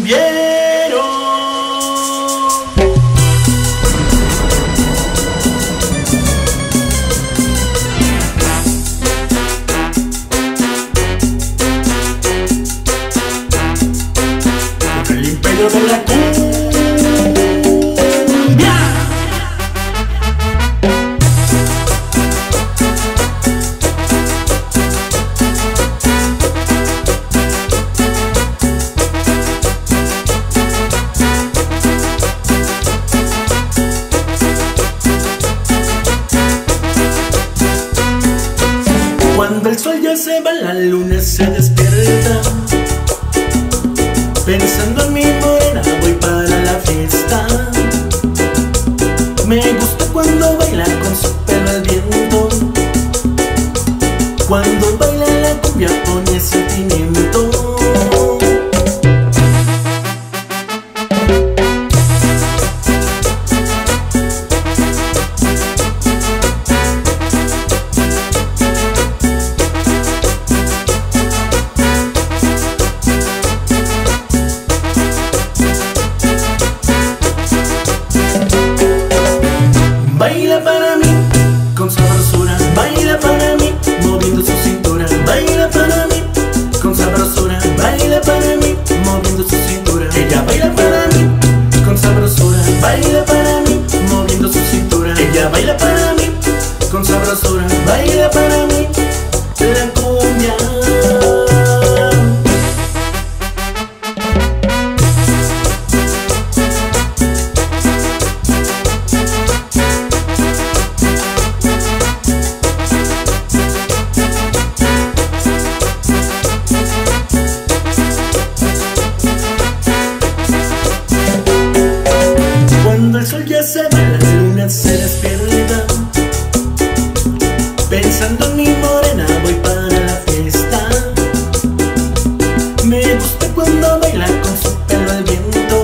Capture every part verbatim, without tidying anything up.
cumbieros. Con el imperio de la cumbia. Cuando el sol ya se va, la luna se despierta. Pensando en mi morena voy para la fiesta. Me gusta cuando baila con su pelo al viento. Cuando baila la cumbia pone sentimiento. Baila para mí con sabrosura, baila para mí moviendo su cintura. Baila para mí con sabrosura, baila para mí moviendo su cintura. Ella baila para mí con sabrosura, baila para mí moviendo su cintura. Ella baila para mí con sabrosura, baila para mí la cumbia. Cuando el sol ya se va, la luna se despierta. Pensando en mi morena voy para la fiesta. Me gusta cuando baila con su pelo al viento.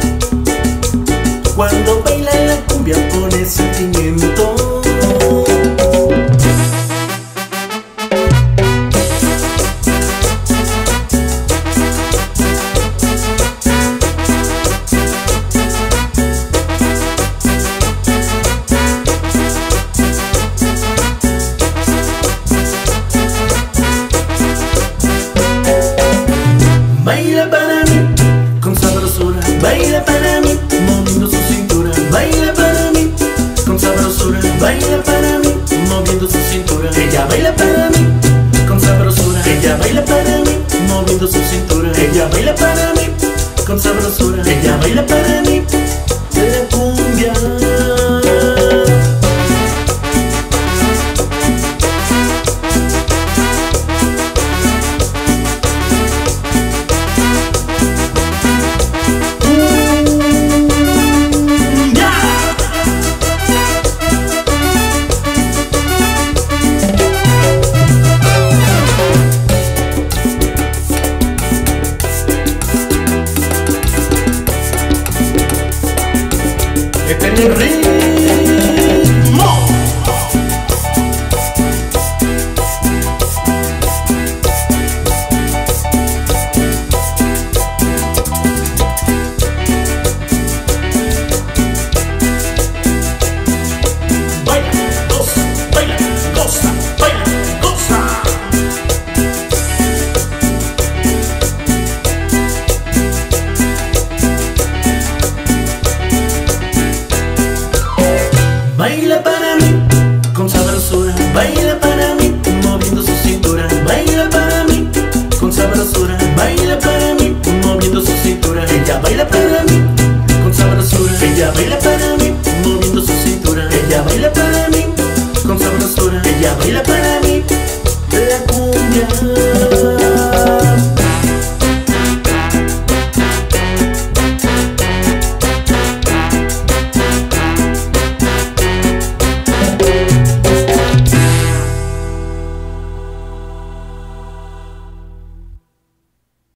Cuando baila la cumbia pone sentimiento. Baila para mí con sabrosura, baila para mí moviendo su cintura. Baila para mí con sabrosura, baila para mí moviendo su cintura. Ella baila para mí con sabrosura, ella baila para mí moviendo su cintura. Ella baila para mí con sabrosura, ella baila para mí la cumbia. Este es el ritmo. Baila, goza, baila, goza, baila, goza. Baila para mí con sabrosura, baila para mí moviendo su cintura. Baila para mí con sabrosura, baila para mí moviendo su cintura. Ella baila para mí con sabrosura, ella baila para mí moviendo su cintura. Ella baila para mí con sabrosura, ella baila para mí.